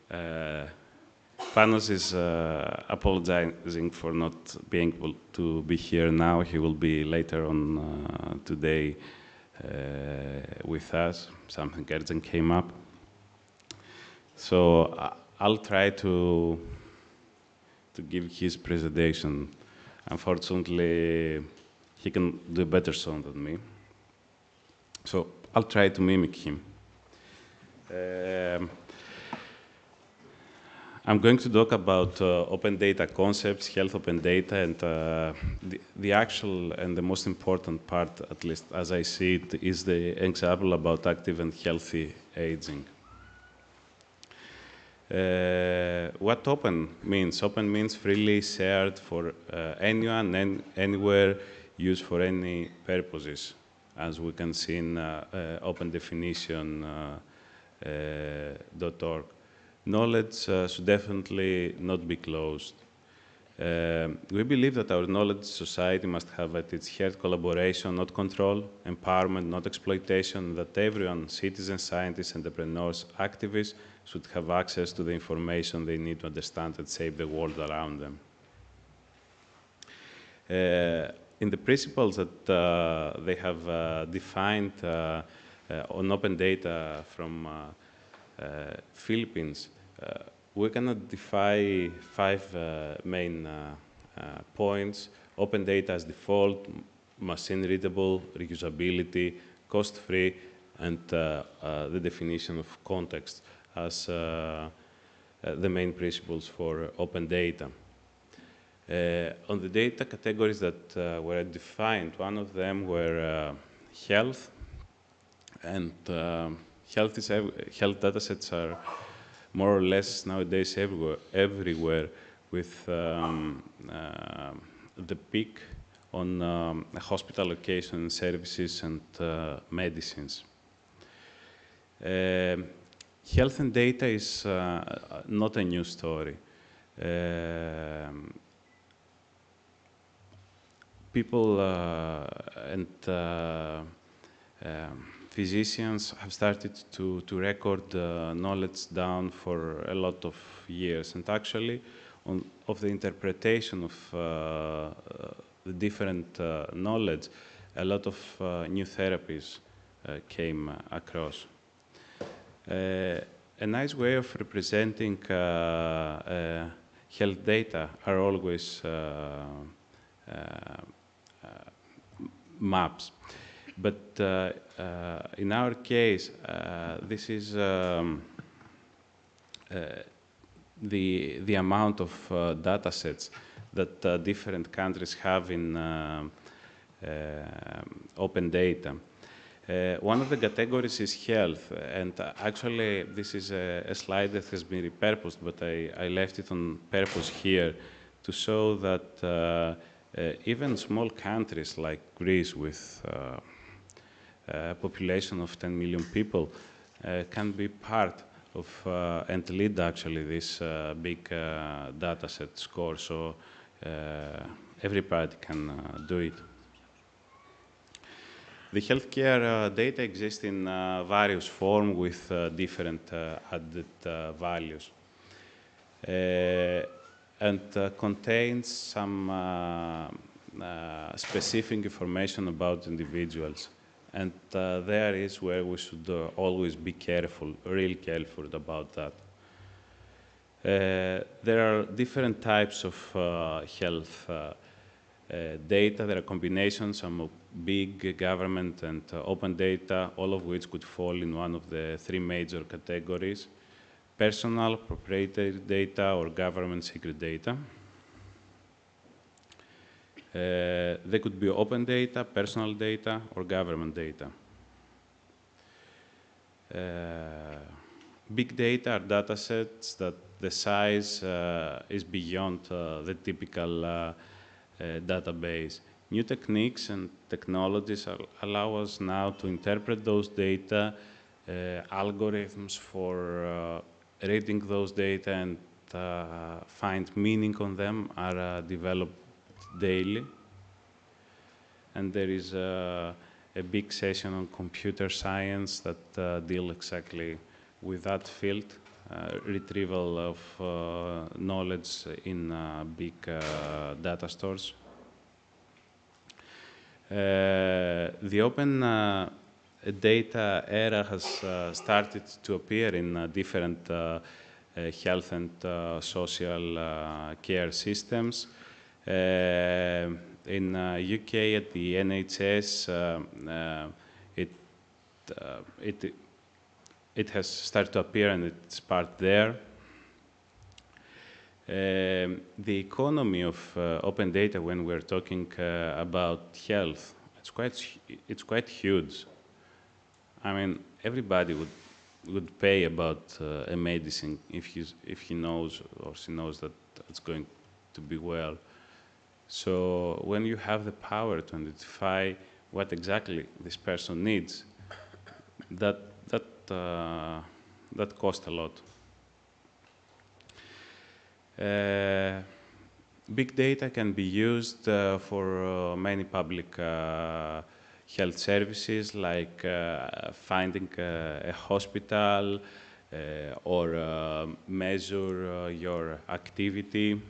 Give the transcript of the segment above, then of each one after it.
Uh, Panos is apologizing for not being able to be here now. He will be later on today with us. Something urgent came up. So I'll try to give his presentation. Unfortunately, he can do a better sound than me. So I'll try to mimic him. I'm going to talk about open data concepts, health open data, and the actual and the most important part, at least as I see it, is the example about active and healthy aging. What open means? Open means freely shared for anyone and anywhere, used for any purposes, as we can see in opendefinition.org. Knowledge should definitely not be closed. We believe that our knowledge society must have at its heart collaboration, not control, empowerment, not exploitation, that everyone, citizens, scientists, entrepreneurs, activists, should have access to the information they need to understand and shape the world around them. In the principles that they have defined on open data from Philippines, we can identify 5 main points: open data as default, machine readable, reusability, cost-free, and the definition of context as the main principles for open data. On the data categories that were defined, one of them were health, and health data sets are more or less nowadays everywhere with the peak on hospital location services and medicines. Health and data is not a new story. People and physicians have started to record knowledge down for a lot of years, and actually of the interpretation of the different knowledge, a lot of new therapies came across. A nice way of representing health data are always maps. But in our case, this is the amount of data sets that different countries have in open data. One of the categories is health, and actually this is a slide that has been repurposed, but I left it on purpose here to show that even small countries like Greece with a population of 10 million people can be part of and lead actually this big data set score, so everybody can do it. The healthcare data exists in various forms with different added values and contains some specific information about individuals. And there is where we should always be careful, really careful about that. There are different types of health data. There are combinations, some of big government and open data, all of which could fall in one of the 3 major categories: personal, proprietary data, or government secret data. They could be open data, personal data, or government data. Big data are data sets that the size is beyond the typical database. New techniques and technologies allow us now to interpret those data, algorithms for reading those data and find meaning on them are developed daily. And there is a big session on computer science that deal exactly with that field retrieval of knowledge in big data stores. The open data era has started to appear in different health and social care systems. In UK, at the NHS, it has started to appear, and it's part there. The economy of open data, when we're talking about health, it's quite huge. I mean, everybody would pay about a medicine if he knows or she knows that it's going to be well. So when you have the power to identify what exactly this person needs, that costs a lot. Big data can be used for many public health services, like finding a hospital or measure your activity.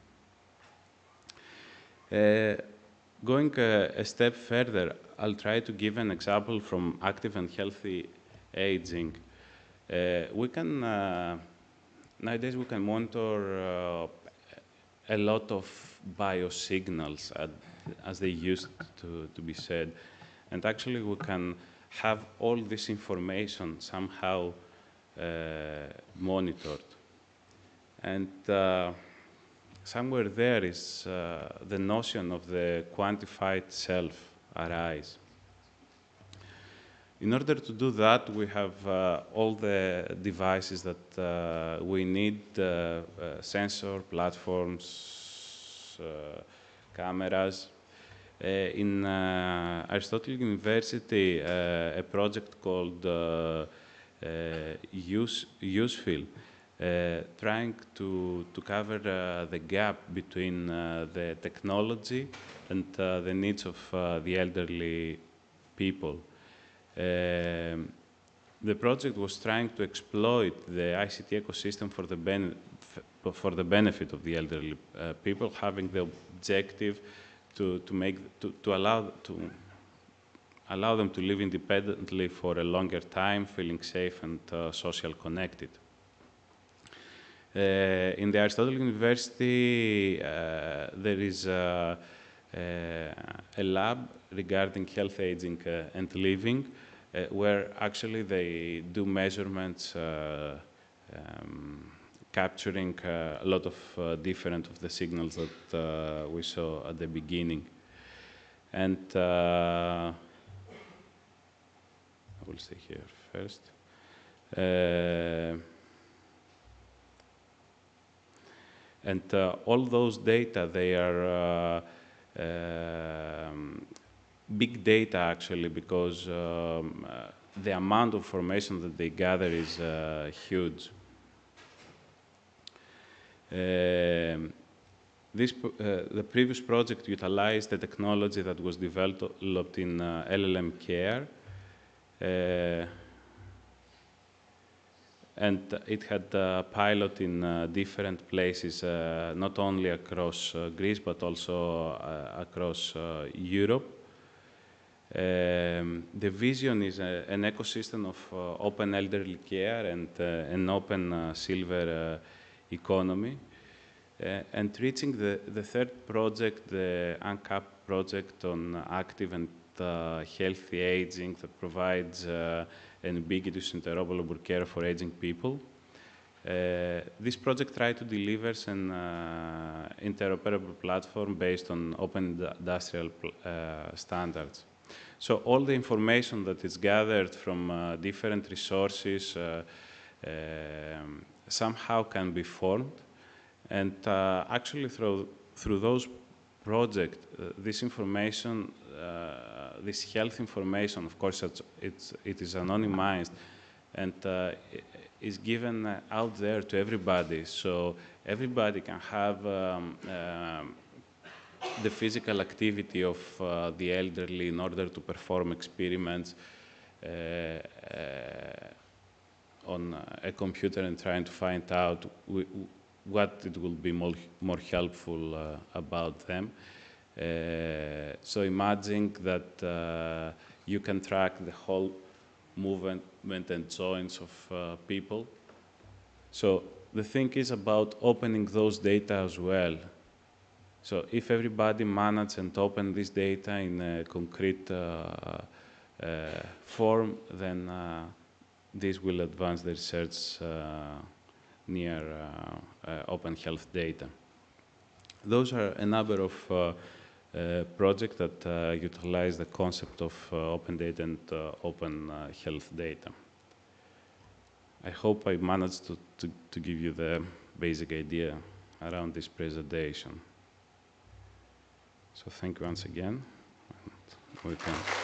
Going a step further, I'll try to give an example from active and healthy aging. Nowadays we can monitor a lot of biosignals, as they used to be said. And actually we can have all this information somehow monitored. And somewhere there is the notion of the quantified self arise. In order to do that, we have all the devices that we need, sensor, platforms, cameras. In Aristotle University, a project called Useful, trying to cover the gap between the technology and the needs of the elderly people. The project was trying to exploit the ICT ecosystem for the benefit of the elderly people, having the objective to allow them to live independently for a longer time, feeling safe and social connected. In the Aristotle University, there is a lab regarding health, aging, and living, where actually they do measurements capturing a lot of different of the signals that we saw at the beginning. And I will stay here first. And all those data, they are big data, actually, because the amount of information that they gather is huge. The previous project utilized the technology that was developed in LLM Care, and it had a pilot in different places, not only across Greece, but also across Europe. The vision is an ecosystem of open elderly care and an open silver economy. And reaching the third project, the UNCAP project on active and healthy aging that provides an ubiquitous interoperable care for aging people. This project tried to deliver an interoperable platform based on open industrial standards. So all the information that is gathered from different resources somehow can be formed. And actually through those projects, this information, this health information, of course, it is anonymized and is given out there to everybody. So everybody can have the physical activity of the elderly in order to perform experiments on on a computer and trying to find out what it will be more helpful about them. So imagine that you can track the whole movement and joints of people. So the thing is about opening those data as well. So if everybody manages and open this data in a concrete form, then this will advance the research near open health data. Those are a number of projects that utilize the concept of open data and open health data. I hope I managed to give you the basic idea around this presentation. So thank you once again. And we can